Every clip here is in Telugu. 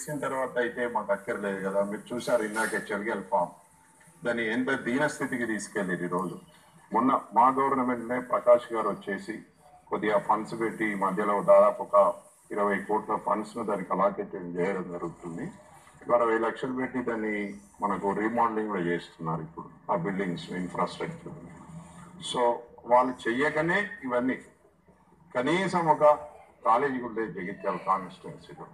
తెలిసిన తర్వాత అయితే మాకు అక్కర్లేదు కదా. మీరు చూసారు ఇందాకే చెవిగల్ ఫామ్, దాన్ని ఎంత దీనస్థితికి తీసుకెళ్ళి ఈ రోజు. మొన్న మా గవర్నమెంట్నే ప్రకాష్ గారు వచ్చేసి కొద్దిగా ఫండ్స్ పెట్టి ఈ మధ్యలో దాదాపు ఒక 20 కోట్ల ఫండ్స్ ను దానికి అలాకేట్ చేయడం జరుగుతుంది. 20 లక్షలు పెట్టి దాన్ని మనకు రీమోడలింగ్ కూడా చేస్తున్నారు ఇప్పుడు ఆ బిల్డింగ్స్ ఇన్ఫ్రాస్ట్రక్చర్. సో వాళ్ళు చెయ్యకనే ఇవన్నీ. కనీసం ఒక కాలేజీ కూడా లేదు జగిత్యాల కాన్స్టిట్యున్సీలో.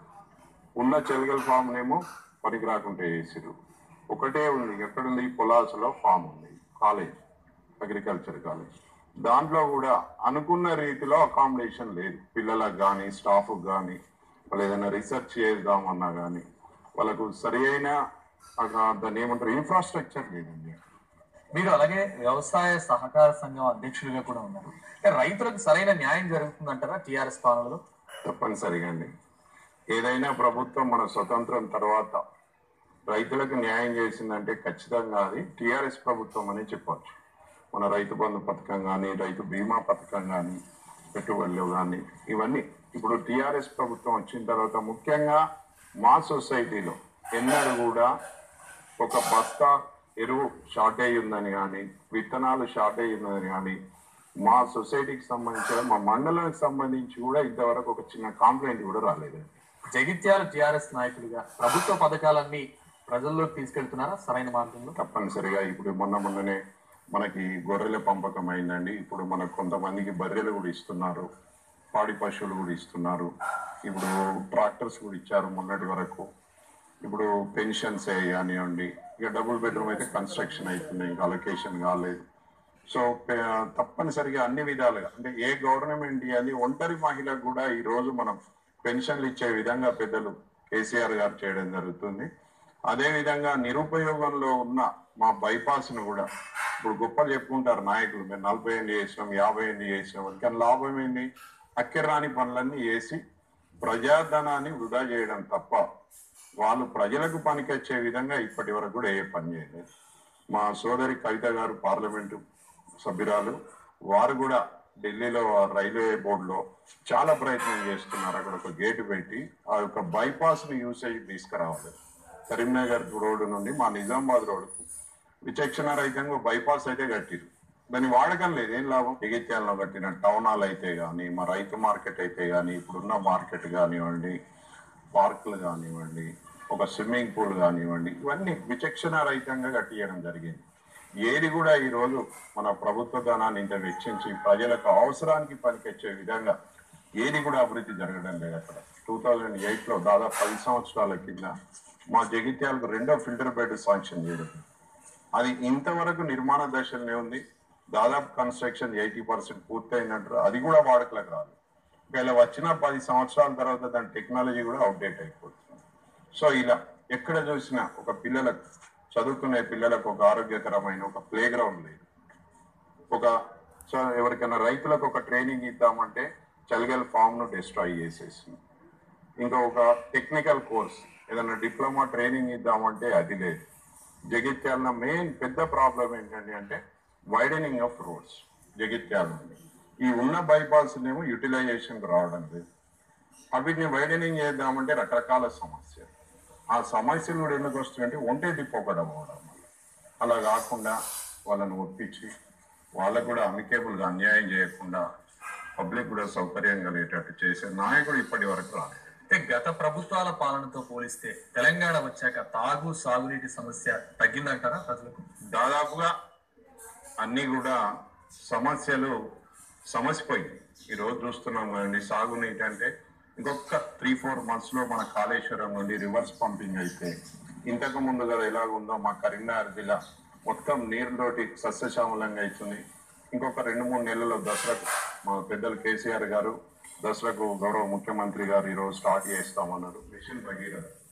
ఉన్న చెలగల్ ఫామ్ నేమో పనికి రాకుంటే చేసిరు. ఒకటే ఉంది, ఎక్కడుంది, పొలాసలో ఫామ్ ఉంది కాలేజ్, అగ్రికల్చర్ కాలేజ్. దాంట్లో కూడా అనుకున్న రీతిలో అకామిడేషన్ లేదు పిల్లలకు కానీ స్టాఫ్కి కానీ. వాళ్ళు ఏదైనా రీసెర్చ్ చేద్దామన్నా కానీ వాళ్ళకు సరి అయిన దాన్ని ఏమంటారు ఇన్ఫ్రాస్ట్రక్చర్ లేదండి. మీరు అలాగే వ్యవసాయ సహకార సంఘం అధ్యక్షుడిగా కూడా ఉన్నారు. రైతులకు సరైన న్యాయం జరుగుతుందంటారా టిఆర్ఎస్ పాలనలో? తప్పనిసరిగా అండి. ఏదైనా ప్రభుత్వం మన స్వతంత్రం తర్వాత రైతులకు న్యాయం చేసిందంటే ఖచ్చితంగా అది టిఆర్ఎస్ ప్రభుత్వం అని చెప్పవచ్చు. మన రైతు బంధు పథకం కానీ, రైతు బీమా పథకం కానీ, పెట్టుబడులు కానీ, ఇవన్నీ ఇప్పుడు టిఆర్ఎస్ ప్రభుత్వం వచ్చిన తర్వాత ముఖ్యంగా మా సొసైటీలో ఎన్నడూ కూడా ఒక బస్తా ఎరువు షార్టేజ్ ఉందని కానీ, విత్తనాలు షార్టేజ్ ఉందని కానీ, మా సొసైటీకి సంబంధించిన మా మండలానికి సంబంధించి కూడా ఇంతవరకు ఒక చిన్న కంప్లైంట్ కూడా రాలేదండి. జగిత్యాల టిఆర్ఎస్ నాయకుడిగా ప్రభుత్వ పథకాలన్నీ ప్రజల్లోకి తీసుకెళ్తున్నారా సరైన మార్గంలో? తప్పనిసరిగా. ఇప్పుడు మొన్ననే మనకి గొర్రెల పెంపకం అయిందండి. ఇప్పుడు మనకు కొంతమందికి బర్రెలు కూడా ఇస్తున్నారు, పాడి పశువులు కూడా ఇస్తున్నారు. ఇప్పుడు ట్రాక్టర్స్ కూడా ఇచ్చారు మొన్నటి వరకు. ఇప్పుడు పెన్షన్స్ కానివ్వండి, ఇక డబుల్ బెడ్రూమ్ అయితే కన్స్ట్రక్షన్ అవుతున్నాయి, ఇంకా అలొకేషన్ కాలేదు. సో తప్పనిసరిగా అన్ని విధాలుగా అంటే ఏ గవర్నమెంట్ అది ఒంటరి మహిళకు కూడా ఈ రోజు మనం పెన్షన్లు ఇచ్చే విధంగా పెద్దలు కేసీఆర్ గారు చేయడం జరుగుతుంది. అదేవిధంగా నిరుపయోగంలో ఉన్న మా బైపాస్ను కూడా ఇప్పుడు గొప్పలు చెప్పుకుంటారు నాయకులు, మేము 40 ఏళ్ళు చేసినాం, 50 ఏళ్ళు చేసినాం, కానీ లాభం ఏంటి? అక్కర్రాని పనులన్నీ చేసి ప్రజాధనాన్ని వృధా చేయడం తప్ప వాళ్ళు ప్రజలకు పనికొచ్చే విధంగా ఇప్పటి వరకు కూడా ఏ పని చేయలేదు. మా సోదరి కవిత గారు పార్లమెంటు సభ్యురాలు, వారు కూడా ఢిల్లీలో రైల్వే బోర్డులో చాలా ప్రయత్నం చేస్తున్నారు. అక్కడ ఒక గేటు పెట్టి ఆ యొక్క బైపాస్ ని యూసేజ్ తీసుకురావాలి. కరీంనగర్ రోడ్డు నుండి మా నిజామాబాద్ రోడ్డుకు విచక్షణ రహితంగా బైపాస్ అయితే కట్టిరు, దాన్ని వాడకం లేదు. ఏం లాభం? జగిత్యాలలో కట్టిన టౌన్ హాల్ అయితే కానీ, మా రైతు మార్కెట్ అయితే కానీ, ఇప్పుడున్న మార్కెట్ కానివ్వండి, పార్కులు కానివ్వండి, ఒక స్విమ్మింగ్ పూల్ కానివ్వండి, ఇవన్నీ విచక్షణ రహితంగా కట్టియడం జరిగింది. ఏది కూడా ఈరోజు మన ప్రభుత్వ ధనాన్ని ఇంత వెచ్చించి ప్రజలకు అవసరానికి పనికొచ్చే విధంగా ఏది కూడా అభివృద్ధి జరగడం లేదు. అక్కడ 2008లో దాదాపు 10 సంవత్సరాల కింద మా జగిత్యాలకు 2వ ఫిల్టర్ బెడ్ శాంక్షన్ చేయడం, అది ఇంతవరకు నిర్మాణ దశలోనే ఉంది. దాదాపు కన్స్ట్రక్షన్ 80% పూర్తయినట్టు, అది కూడా వాడుకలకు రాదు. ఒకవేళ వచ్చిన 10 సంవత్సరాల తర్వాత దాని టెక్నాలజీ కూడా అవుట్డేట్ అయిపోతుంది. సో ఇలా ఎక్కడ చూసినా ఒక పిల్లలకు, చదువుకునే పిల్లలకు ఒక ఆరోగ్యకరమైన ఒక ప్లే గ్రౌండ్ లేదు. ఒక ఎవరికైనా రైతులకు ఒక ట్రైనింగ్ ఇద్దామంటే చలిగల్ ఫామ్ ను డిస్ట్రాయ్ చేసేసింది. ఇంకా ఒక టెక్నికల్ కోర్స్ ఏదైనా డిప్లొమా ట్రైనింగ్ ఇద్దామంటే అది లేదు. జగిత్యాల మెయిన్ పెద్ద ప్రాబ్లం ఏంటంటే అంటే వైడనింగ్ ఆఫ్ రోడ్స్. జగిత్యాల ఈ ఉన్న బైపాస్ ఏమో యూటిలైజేషన్ రావడం లేదు. వీటిని వైడనింగ్ చేద్దామంటే రకరకాల సమస్యలు. ఆ సమస్యలు కూడా ఎందుకు వస్తున్నాయంటే ఒంటే తిప్పకడం అవడం వల్ల. అలా కాకుండా వాళ్ళని ఒప్పించి వాళ్ళకు కూడా అమికేబుల్గా అన్యాయం చేయకుండా పబ్లిక్ కూడా సౌకర్యం కలిగేటట్టు చేసే నాయకుడు ఇప్పటి వరకు రాలేదు. గత ప్రభుత్వాల పాలనతో పోలిస్తే తెలంగాణ వచ్చాక తాగు సాగునీటి సమస్య తగ్గిందంటారా ప్రజలకు? దాదాపుగా అన్ని కూడా సమస్యలు సమసిపోయింది. ఈరోజు చూస్తున్నాం కదండి, సాగునీటి అంటే ఇంకొక 3-4 months లో మన కాళేశ్వరం నుండి రివర్స్ పంపింగ్ అయితే ఇంతకు ముందు కదా ఎలాగుందో మా కరీంనగర్ జిల్లా మొత్తం నీరుతోటి సస్యశ్యామలంగా అవుతుంది. ఇంకొక 2-3 నెలల్లో దసరాకు మా పెద్దలు కేసీఆర్ గారు దసరాకు గౌరవ ముఖ్యమంత్రి గారు ఈరోజు స్టార్ట్ చేస్తామన్నారు మిషన్ భగీరథ.